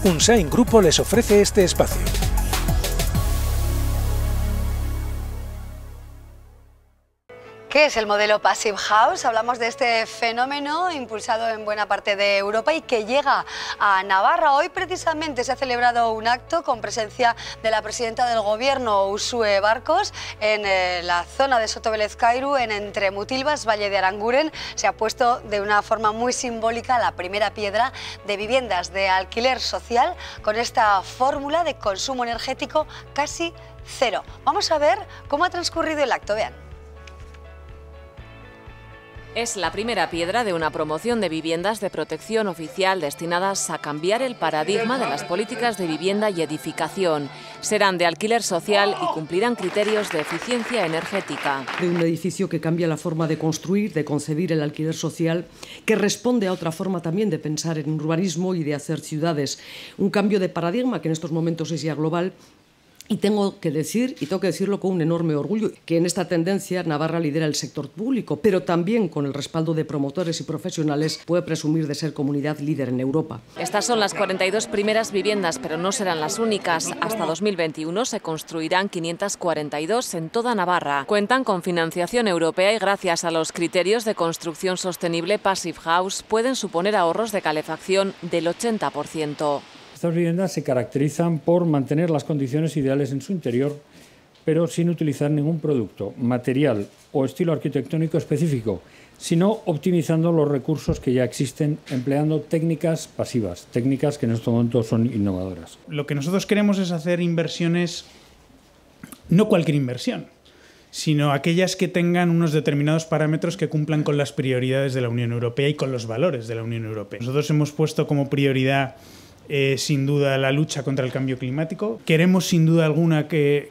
Unsain Grupo les ofrece este espacio. ¿Qué es el modelo Passive House? Hablamos de este fenómeno impulsado en buena parte de Europa y que llega a Navarra. Hoy precisamente se ha celebrado un acto con presencia de la presidenta del Gobierno, Uxue Barkos, en la zona de Sotobelezkairu, en Entremutilvas, Valle de Aranguren. Se ha puesto de una forma muy simbólica la primera piedra de viviendas de alquiler social con esta fórmula de consumo energético casi cero. Vamos a ver cómo ha transcurrido el acto. Vean. Es la primera piedra de una promoción de viviendas de protección oficial destinadas a cambiar el paradigma de las políticas de vivienda y edificación. Serán de alquiler social y cumplirán criterios de eficiencia energética. De un edificio que cambia la forma de construir, de concebir el alquiler social, que responde a otra forma también de pensar en urbanismo y de hacer ciudades. Un cambio de paradigma que en estos momentos es ya global. Y tengo que decirlo con un enorme orgullo, que en esta tendencia Navarra lidera el sector público, pero también con el respaldo de promotores y profesionales puede presumir de ser comunidad líder en Europa. Estas son las 42 primeras viviendas, pero no serán las únicas. Hasta 2021 se construirán 542 en toda Navarra. Cuentan con financiación europea y gracias a los criterios de construcción sostenible Passive House pueden suponer ahorros de calefacción del 80%. Estas viviendas se caracterizan por mantener las condiciones ideales en su interior, pero sin utilizar ningún producto, material o estilo arquitectónico específico, sino optimizando los recursos que ya existen, empleando técnicas pasivas, técnicas que en estos momentos son innovadoras. Lo que nosotros queremos es hacer inversiones, no cualquier inversión, sino aquellas que tengan unos determinados parámetros que cumplan con las prioridades de la Unión Europea y con los valores de la Unión Europea. Nosotros hemos puesto como prioridad sin duda la lucha contra el cambio climático. Queremos sin duda alguna que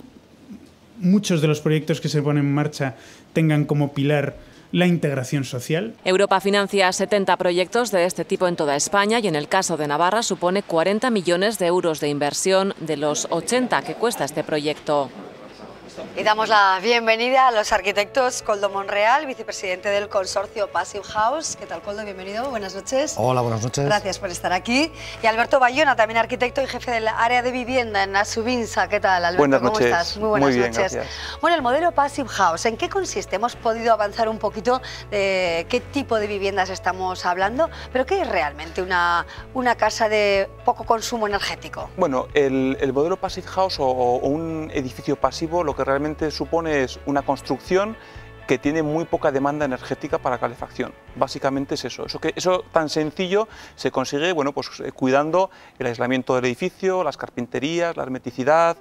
muchos de los proyectos que se ponen en marcha tengan como pilar la integración social. Europa financia 70 proyectos de este tipo en toda España y en el caso de Navarra supone 40 millones de euros de inversión de los 80 que cuesta este proyecto. Y damos la bienvenida a los arquitectos Koldo Monreal, vicepresidente del consorcio Passive House. ¿Qué tal, Koldo? Bienvenido, buenas noches. Hola, buenas noches. Gracias por estar aquí. Y Alberto Bayona, también arquitecto y jefe del área de vivienda en Asubinsa. ¿Qué tal, Alberto? Buenas ¿Cómo noches. estás? Muy buenas bien, noches. Gracias. Bueno, el modelo Passive House, ¿en qué consiste? Hemos podido avanzar un poquito de qué tipo de viviendas estamos hablando, pero ¿qué es realmente una casa de poco consumo energético? Bueno, el modelo Passive House o un edificio pasivo lo que realmente supone es una construcción que tiene muy poca demanda energética para calefacción. Básicamente es eso. Eso tan sencillo se consigue, bueno, pues cuidando el aislamiento del edificio, las carpinterías, la hermeticidad,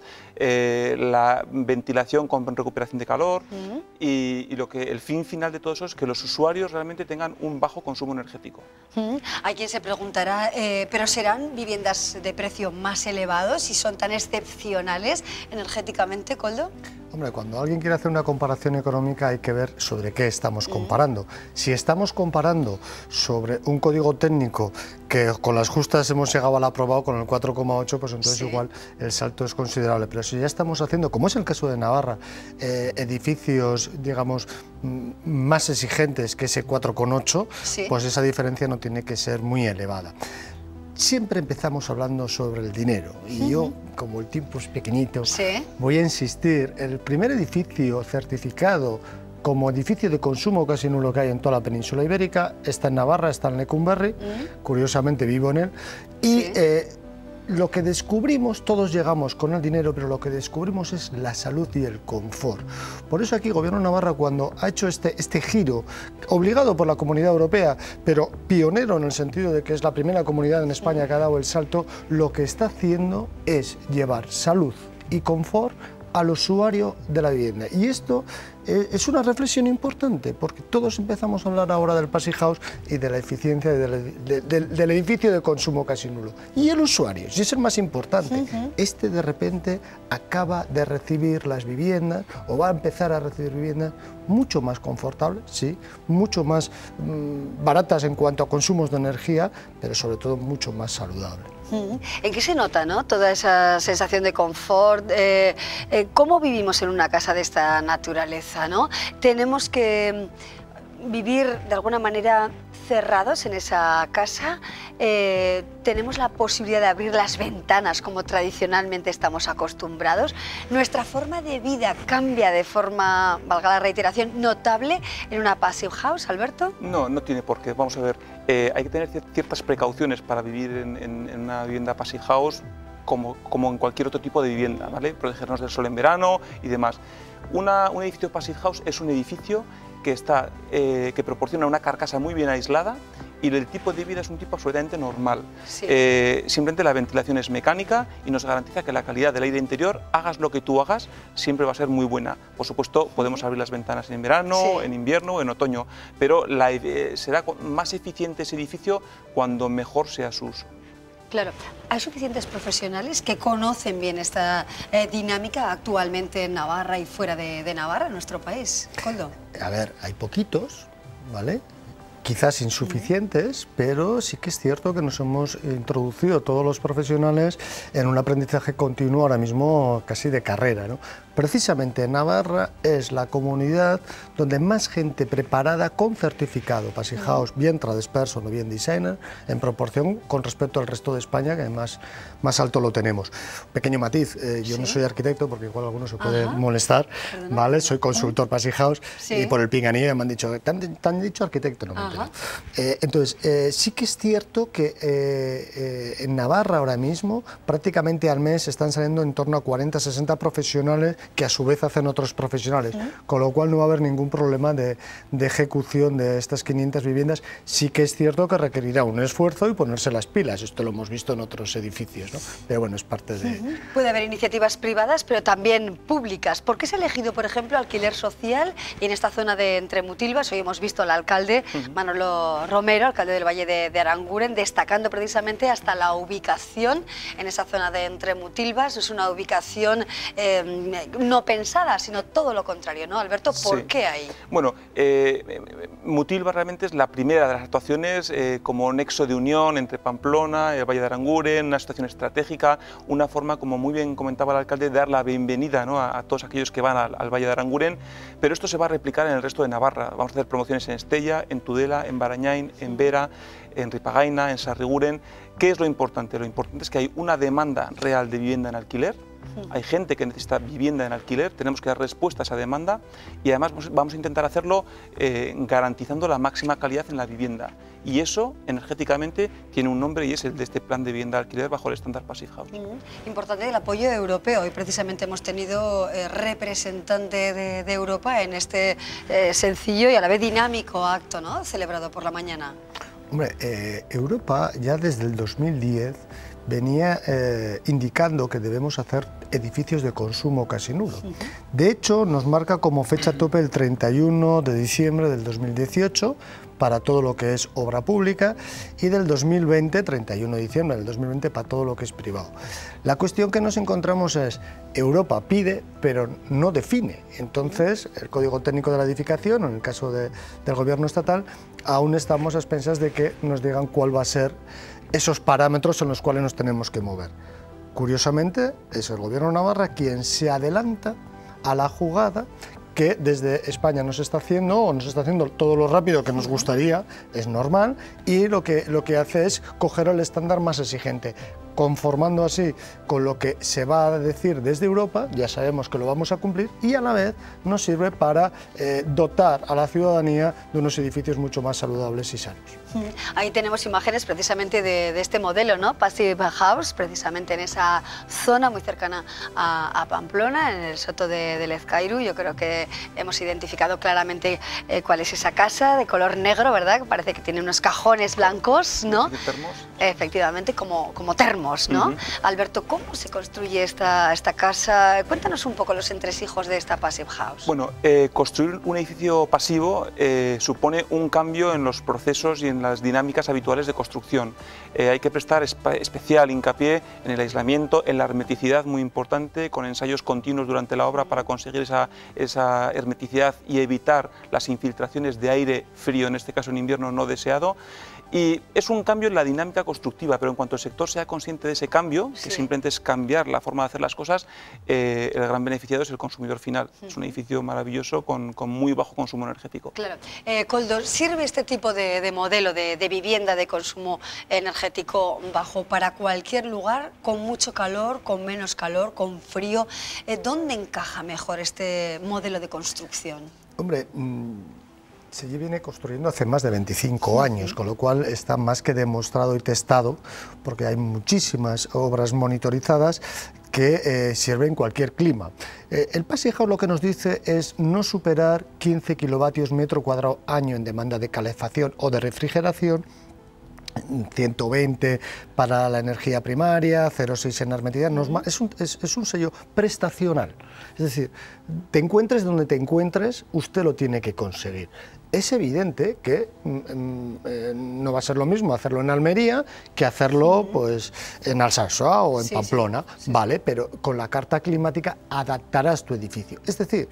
la ventilación con recuperación de calor y el fin final de todo eso es que los usuarios realmente tengan un bajo consumo energético. Hay quien se preguntará, ¿pero serán viviendas de precio más elevado si son tan excepcionales energéticamente, Koldo? Hombre, cuando alguien quiere hacer una comparación económica hay que ver sobre qué estamos comparando. Si estamos comparando sobre un código técnico que con las justas hemos llegado al aprobado con el 4,8, pues entonces igual el salto es considerable. Pero si ya estamos haciendo, como es el caso de Navarra, edificios, digamos, más exigentes que ese 4,8, pues esa diferencia no tiene que ser muy elevada. Siempre empezamos hablando sobre el dinero y yo, como el tiempo es pequeñito, voy a insistir, el primer edificio certificado como edificio de consumo casi nulo que hay en toda la península ibérica está en Navarra, está en Lecumberri, curiosamente vivo en él, y lo que descubrimos, todos llegamos con el dinero, pero lo que descubrimos es la salud y el confort. Por eso aquí el Gobierno de Navarra, cuando ha hecho este giro, obligado por la Comunidad Europea, pero pionero en el sentido de que es la primera comunidad en España que ha dado el salto, lo que está haciendo es llevar salud y confort al usuario de la vivienda. Y esto es una reflexión importante, porque todos empezamos a hablar ahora del Passive House y de la eficiencia del edificio de consumo casi nulo. Y el usuario, si es el más importante, este de repente acaba de recibir las viviendas, o va a empezar a recibir viviendas mucho más confortables, sí, mucho más baratas en cuanto a consumos de energía, pero sobre todo mucho más saludables. ¿En qué se nota, no, toda esa sensación de confort? ¿Cómo vivimos en una casa de esta naturaleza, no? Tenemos que vivir de alguna manera cerrados en esa casa, tenemos la posibilidad de abrir las ventanas como tradicionalmente estamos acostumbrados. Nuestra forma de vida cambia de forma, valga la reiteración, notable en una passive house, Alberto. No, no tiene por qué. Vamos a ver, hay que tener ciertas precauciones para vivir en una vivienda passive house, como en cualquier otro tipo de vivienda, ¿vale? Protegernos del sol en verano y demás. Un edificio passive house es un edificio que proporciona una carcasa muy bien aislada y el tipo de vida es un tipo absolutamente normal. Sí. Simplemente la ventilación es mecánica y nos garantiza que la calidad del aire interior, hagas lo que tú hagas, siempre va a ser muy buena. Por supuesto, podemos abrir las ventanas en verano, sí, en invierno o en otoño, pero será más eficiente ese edificio cuando mejor sea su uso. Claro, ¿hay suficientes profesionales que conocen bien esta dinámica actualmente en Navarra y fuera de Navarra, en nuestro país? Koldo. A ver, hay poquitos, ¿vale? Quizás insuficientes, pero sí que es cierto que nos hemos introducido todos los profesionales en un aprendizaje continuo ahora mismo casi de carrera, ¿no? Precisamente Navarra es la comunidad donde más gente preparada con certificado Passive House, bien Trades Person o bien Designer, en proporción con respecto al resto de España, que además más alto lo tenemos. Pequeño matiz, yo no soy arquitecto, porque igual alguno se puede molestar, ¿vale? Soy consultor Passive House y por el pinganillo me han dicho, ¿te han dicho arquitecto? No me entero. Entonces, sí que es cierto que en Navarra ahora mismo prácticamente al mes están saliendo en torno a 40-60 profesionales que a su vez hacen otros profesionales, con lo cual no va a haber ningún problema de ejecución de estas 500 viviendas. Sí que es cierto que requerirá un esfuerzo y ponerse las pilas, esto lo hemos visto en otros edificios, ¿no? Pero bueno, es parte de... Puede haber iniciativas privadas, pero también públicas. ¿Por qué se ha elegido, por ejemplo, alquiler social? Y en esta zona de Entremutilvas, hoy hemos visto al alcalde, Manolo Romero, alcalde del Valle de Aranguren, destacando precisamente hasta la ubicación en esa zona de Entremutilvas. Es una ubicación no pensada, sino todo lo contrario, ¿no, Alberto? ¿Por qué ahí? Bueno, Mutilvas realmente es la primera de las actuaciones como nexo de unión entre Pamplona, el Valle de Aranguren, una situación estratégica, una forma, como muy bien comentaba el alcalde, de dar la bienvenida, ¿no?, a todos aquellos que van al Valle de Aranguren, pero esto se va a replicar en el resto de Navarra. Vamos a hacer promociones en Estella, en Tudela, en Barañain, en Vera, en Ripagaina, en Sarriguren. ¿Qué es lo importante? Lo importante es que hay una demanda real de vivienda en alquiler. Hay gente que necesita vivienda en alquiler, tenemos que dar respuesta a esa demanda y además vamos a intentar hacerlo garantizando la máxima calidad en la vivienda. Y eso, energéticamente, tiene un nombre y es el de este plan de vivienda de alquiler bajo el estándar Passive House. Importante el apoyo europeo. Hoy precisamente hemos tenido representante de Europa en este sencillo y a la vez dinámico acto, ¿no?, celebrado por la mañana. Hombre, Europa ya desde el 2010 venía indicando que debemos hacer edificios de consumo casi nulo. De hecho, nos marca como fecha tope el 31 de diciembre del 2018 para todo lo que es obra pública y del 2020, 31 de diciembre del 2020, para todo lo que es privado. La cuestión que nos encontramos es, Europa pide, pero no define. Entonces, el Código Técnico de la Edificación, o en el caso del Gobierno estatal, aún estamos a expensas de que nos digan cuál va a ser esos parámetros en los cuales nos tenemos que mover. Curiosamente, es el Gobierno de Navarra quien se adelanta a la jugada que desde España nos está haciendo todo lo rápido que nos gustaría, es normal, y lo que hace es coger el estándar más exigente, conformando así con lo que se va a decir desde Europa, ya sabemos que lo vamos a cumplir, y a la vez nos sirve para dotar a la ciudadanía de unos edificios mucho más saludables y sanos. Ahí tenemos imágenes precisamente de este modelo, ¿no?, Passive House, precisamente en esa zona muy cercana a Pamplona, en el Soto de Lezcairu. Yo creo que hemos identificado claramente cuál es esa casa de color negro, ¿verdad?, que parece que tiene unos cajones blancos, ¿no? ¿Termos? Efectivamente, como termos, ¿no? Alberto, ¿cómo se construye esta casa? Cuéntanos un poco los entresijos de esta Passive House. Bueno, construir un edificio pasivo supone un cambio en los procesos y en las dinámicas habituales de construcción. Hay que prestar especial hincapié en el aislamiento, en la hermeticidad, muy importante, con ensayos continuos durante la obra para conseguir esa hermeticidad y evitar las infiltraciones de aire frío, en este caso en invierno no deseado. Y es un cambio en la dinámica constructiva, pero en cuanto el sector sea consciente de ese cambio, que simplemente es cambiar la forma de hacer las cosas, el gran beneficiado es el consumidor final. Es un edificio maravilloso con muy bajo consumo energético. Claro. Koldo, ¿sirve este tipo de modelo de vivienda de consumo energético bajo para cualquier lugar, con mucho calor, con menos calor, con frío? ¿Dónde encaja mejor este modelo de construcción? Hombre, se viene construyendo hace más de 25 años, con lo cual está más que demostrado y testado, porque hay muchísimas obras monitorizadas que sirven en cualquier clima. El Passive House lo que nos dice es no superar 15 kilovatios metro cuadrado año en demanda de calefacción o de refrigeración, 120 para la energía primaria, 0,6 en hermeticidad, es un sello prestacional. Es decir, te encuentres donde te encuentres, usted lo tiene que conseguir. Es evidente que no va a ser lo mismo hacerlo en Almería que hacerlo pues, en Alsasua o en Pamplona, ¿vale? Pero con la carta climática adaptarás tu edificio. Es decir,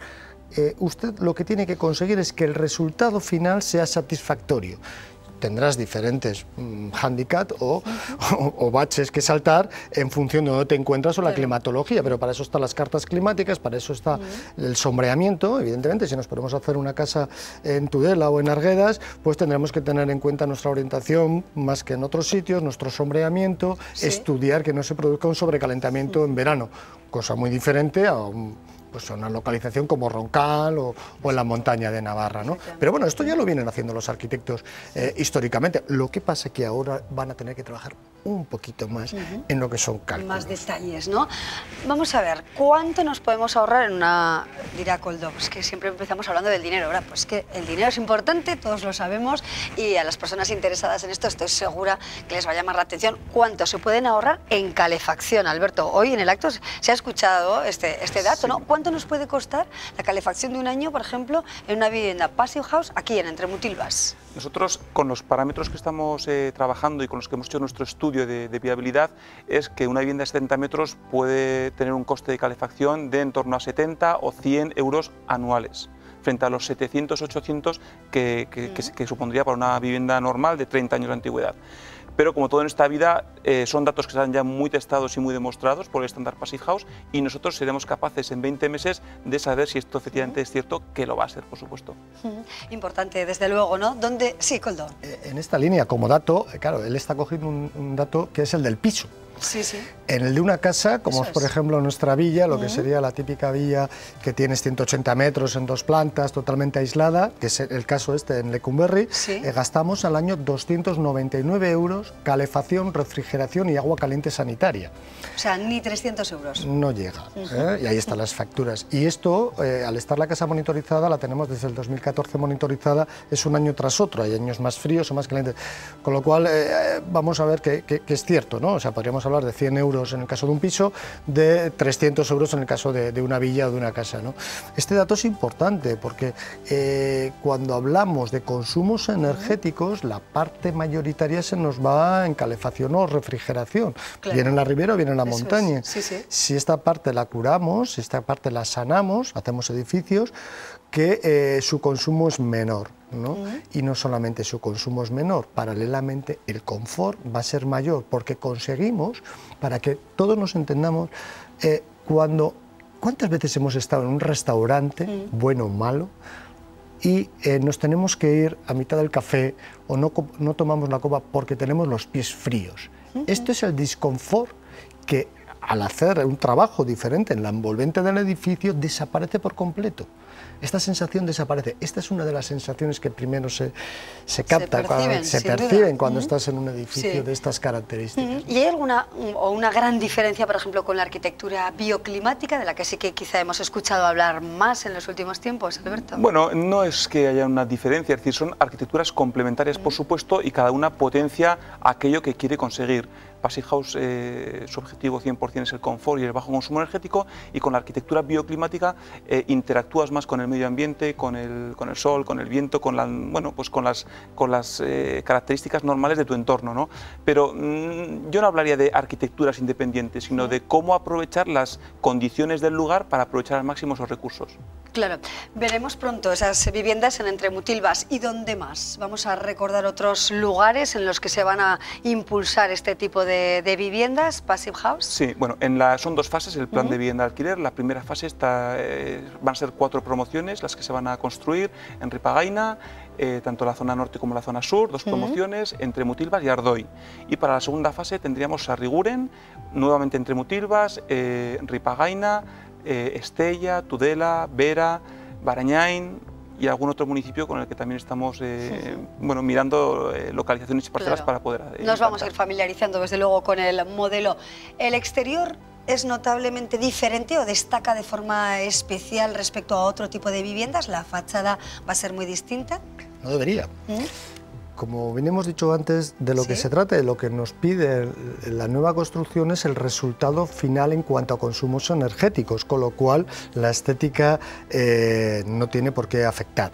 usted lo que tiene que conseguir es que el resultado final sea satisfactorio. Tendrás diferentes handicaps o baches que saltar en función de dónde te encuentras o la climatología, pero para eso están las cartas climáticas, para eso está el sombreamiento. Evidentemente, si nos ponemos a hacer una casa en Tudela o en Arguedas, pues tendremos que tener en cuenta nuestra orientación más que en otros sitios, nuestro sombreamiento, estudiar que no se produzca un sobrecalentamiento en verano, cosa muy diferente a pues una localización como Roncal o en la montaña de Navarra, ¿no? Pero bueno, esto ya lo vienen haciendo los arquitectos históricamente. Lo que pasa es que ahora van a tener que trabajar un poquito más en lo que son cálculos. Más detalles, ¿no? Vamos a ver, ¿cuánto nos podemos ahorrar en una... Dirá Koldo, pues que siempre empezamos hablando del dinero. Ahora, pues que el dinero es importante, todos lo sabemos, y a las personas interesadas en esto estoy segura que les va a llamar la atención cuánto se pueden ahorrar en calefacción. Alberto, hoy en el acto se ha escuchado este dato, ¿no? ¿Cuánto nos puede costar la calefacción de un año, por ejemplo, en una vivienda Passive House aquí en Entremutilvas? Nosotros, con los parámetros que estamos trabajando y con los que hemos hecho nuestro estudio de viabilidad, es que una vivienda de 70 metros puede tener un coste de calefacción de en torno a 70 o 100 euros anuales, frente a los 700, 800 que supondría para una vivienda normal de 30 años de antigüedad. Pero como todo en esta vida, son datos que están ya muy testados y muy demostrados por el estándar Passive House, y nosotros seremos capaces en 20 meses de saber si esto efectivamente es cierto, que lo va a ser, por supuesto. Importante, desde luego, ¿no? ¿Dónde? Sí, Koldo. En esta línea, como dato, claro, él está cogiendo un dato que es el del piso. Sí, sí. En el de una casa, como es por ejemplo nuestra villa, lo que sería la típica villa que tienes 180 metros en 2 plantas, totalmente aislada, que es el caso este en Lecumberri, gastamos al año 299 euros calefacción, refrigeración y agua caliente sanitaria. O sea, ni 300 euros. No llega, y ahí están las facturas. Y esto, al estar la casa monitorizada, la tenemos desde el 2014 monitorizada, es un año tras otro, hay años más fríos o más calientes, con lo cual vamos a ver que es cierto, ¿no? O sea, podríamos hablar de 100 euros en el caso de un piso, de 300 euros en el caso de una villa o de una casa, ¿no? Este dato es importante porque cuando hablamos de consumos energéticos, la parte mayoritaria se nos va en calefacción o refrigeración. Claro. Viene en la ribera o viene en la montaña. Si esta parte la curamos, si esta parte la sanamos, hacemos edificios que su consumo es menor, ¿no? Y no solamente su consumo es menor, paralelamente el confort va a ser mayor, porque conseguimos, para que todos nos entendamos, ¿cuántas veces hemos estado en un restaurante, bueno o malo, y nos tenemos que ir a mitad del café o no tomamos la copa porque tenemos los pies fríos? Esto es el disconfort que, al hacer un trabajo diferente en la envolvente del edificio, desaparece por completo. Esta sensación desaparece. Esta es una de las sensaciones que primero se capta, se perciben cuando estás en un edificio de estas características. ¿Y hay alguna o una gran diferencia, por ejemplo, con la arquitectura bioclimática, de la que sí que quizá hemos escuchado hablar más en los últimos tiempos, Alberto? Bueno, no es que haya una diferencia, es decir, son arquitecturas complementarias, por supuesto, y cada una potencia aquello que quiere conseguir. Passive House, su objetivo 100% es el confort y el bajo consumo energético, y con la arquitectura bioclimática interactúas más con el medio ambiente, con el sol, con el viento, con las características normales de tu entorno, ¿no? Pero yo no hablaría de arquitecturas independientes, sino de cómo aprovechar las condiciones del lugar para aprovechar al máximo esos recursos. Claro, veremos pronto esas viviendas en Entremutilvas. ¿Y dónde más? Vamos a recordar otros lugares en los que se van a impulsar este tipo de viviendas, Passive House. Sí, bueno, son 2 fases el plan de vivienda de alquiler. La primera fase van a ser 4 promociones las que se van a construir en Ripagaina, tanto la zona norte como la zona sur, 2 promociones, Entremutilvas y Ardoy. Y para la segunda fase tendríamos Sarriguren, nuevamente Entremutilvas, Ripagaina, Estella, Tudela, Vera, Barañain y algún otro municipio con el que también estamos mirando localizaciones y parcelas para poder Nos vamos a ir familiarizando desde luego con el modelo. ¿El exterior es notablemente diferente o destaca de forma especial respecto a otro tipo de viviendas? ¿La fachada va a ser muy distinta? No debería. Como bien hemos dicho antes, de lo que se trata, de lo que nos pide la nueva construcción es el resultado final en cuanto a consumos energéticos, con lo cual la estética no tiene por qué afectar.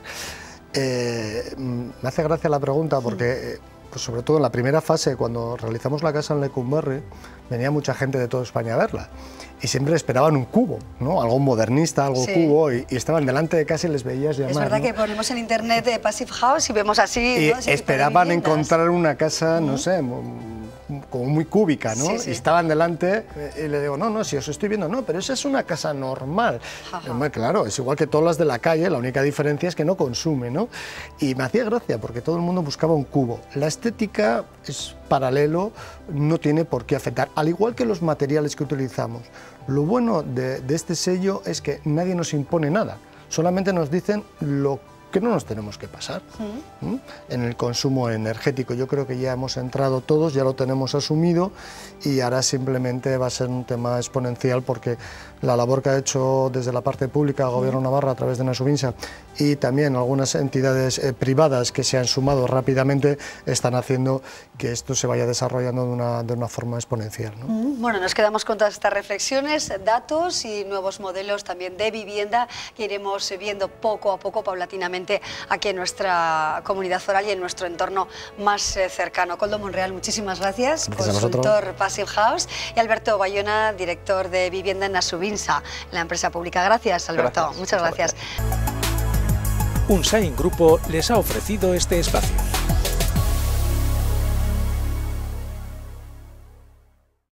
Me hace gracia la pregunta porque, pues sobre todo en la primera fase, cuando realizamos la casa en Lecumberri, venía mucha gente de toda España a verla. Y siempre esperaban un cubo, ¿no? Algo modernista, algo cubo, y estaban delante de casa y les veías llamar. Es verdad, ¿no? Que ponemos en internet de Passive House y vemos así, y ¿no? esperaban encontrar una casa, no sé, como muy cúbica, ¿no? Y estaban delante y le digo, no, si os estoy viendo, no, pero esa es una casa normal. Claro, es igual que todas las de la calle, la única diferencia es que no consume, ¿no? Y me hacía gracia porque todo el mundo buscaba un cubo. La estética es paralelo, no tiene por qué afectar, al igual que los materiales que utilizamos. Lo bueno de este sello es que nadie nos impone nada, solamente nos dicen lo que no nos tenemos que pasar en el consumo energético. Yo creo que ya hemos entrado todos, ya lo tenemos asumido y ahora simplemente va a ser un tema exponencial porque la labor que ha hecho desde la parte pública el Gobierno Navarra a través de Nasubinsa y también algunas entidades privadas que se han sumado rápidamente están haciendo que esto se vaya desarrollando de una forma exponencial, ¿no? Bueno, nos quedamos con todas estas reflexiones, datos y nuevos modelos también de vivienda que iremos viendo poco a poco, paulatinamente, aquí en nuestra comunidad foral y en nuestro entorno más cercano. Koldo Monreal, muchísimas gracias, consultor Passive House, y Alberto Bayona, director de vivienda en Nasubinsa, la empresa pública. Gracias, Alberto. Muchas gracias. Unsain Grupo les ha ofrecido este espacio.